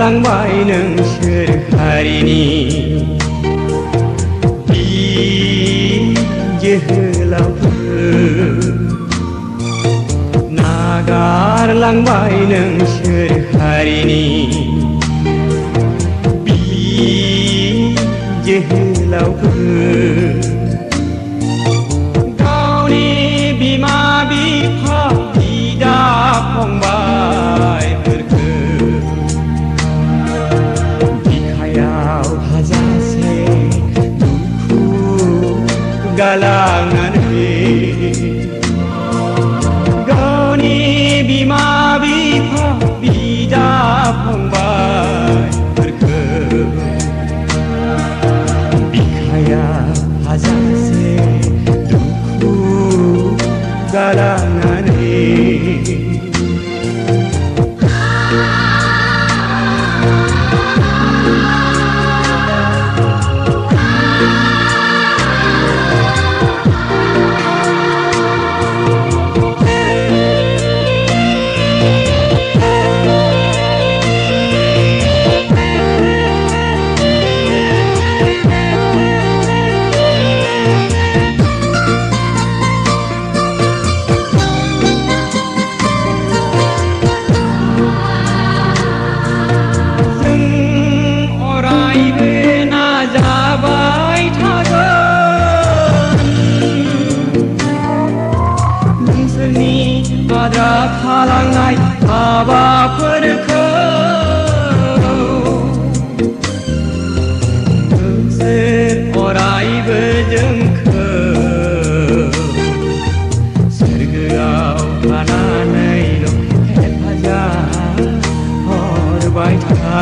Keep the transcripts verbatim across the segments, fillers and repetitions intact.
गारलांबाय नोंसोर हारिनि जोहोलावफोर नागारलांबाय नोंसोर हारिनि जोहोलावफोर गावनि बिमा बिफा बिदा फंबायफोरखौ बिखायाव हाजासे दुखु गालांनानै गावनि बिमा बिफा बिदा फंबायफोरखौ बिखायाव हाजासे दुखु गालांनानै आद्रा थालांनाय हाबाफोरखौ नोंसोर अरायबो जोंखौ सोरगोआव थानानैल' हेफाजाब हरबाय था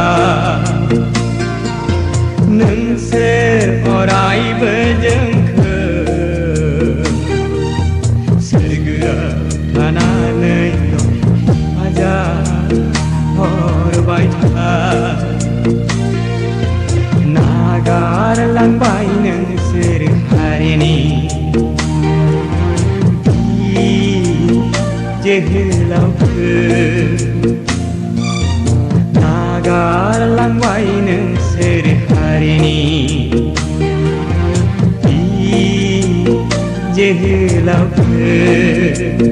नोंसोर अरायबो जोंखौ सोरगोआव थानानैल' हेफाजाब हरबाय था नागारलांबाय नोंसोर हारिनि जोहोलावफोर नागारलांबाय नोंसोर हारिनि जोहोलावफोर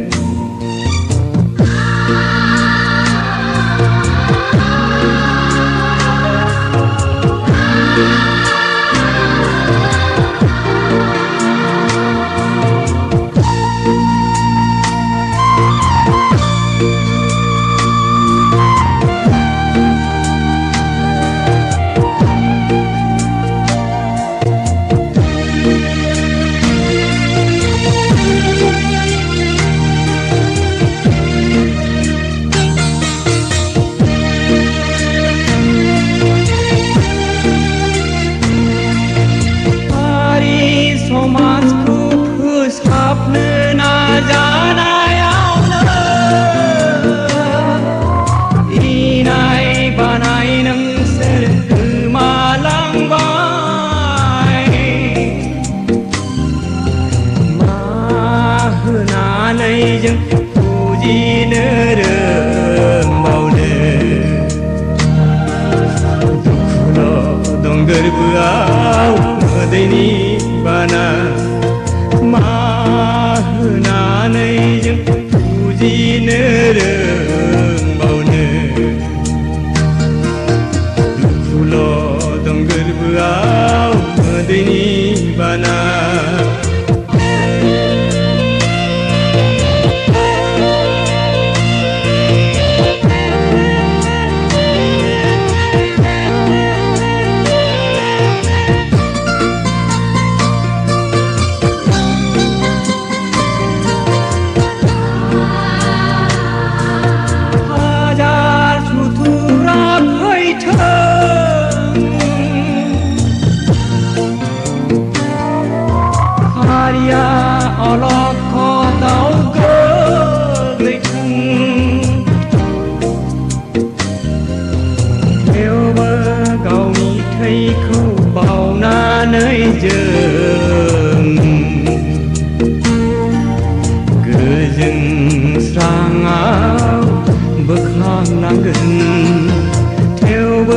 समाजखौ फोसाबनो नाजानायावनो इनाय बानाय नोंसोर गोमालांबाय मा होनानै जों फुजिनो रोंबावनो दुखुल' दं गोरबोआव मोदैनि बाना मा होनानै जों फुजिनो रोंबावनो दुखुल' दं गोरबोआव मोदैनि बाना हारिया अलखदाव गोग्लैथों थेवबो गावनि थैखौ बावनानै जों गोजोन स्राङाव बोखांनांगोन थेवबो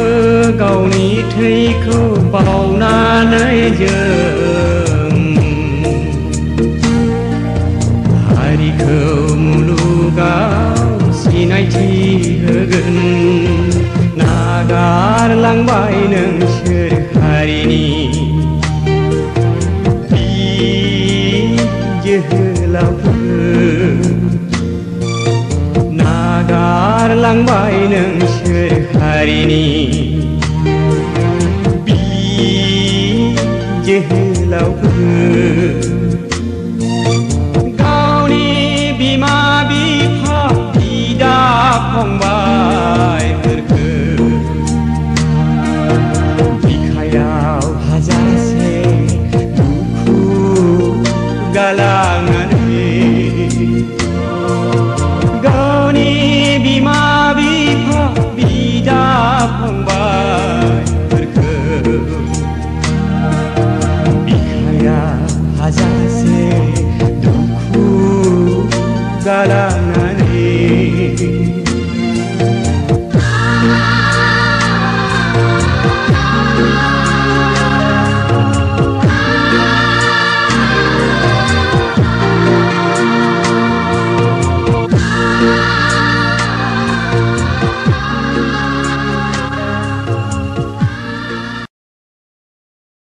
जोहोलावफोर नागारलांबाय नोंसोर हारिनि जोहोलावफोर गावनि बिमा बिफा बिदा फंबायफोरखौ बिखायाव हाजासे दुखु गाला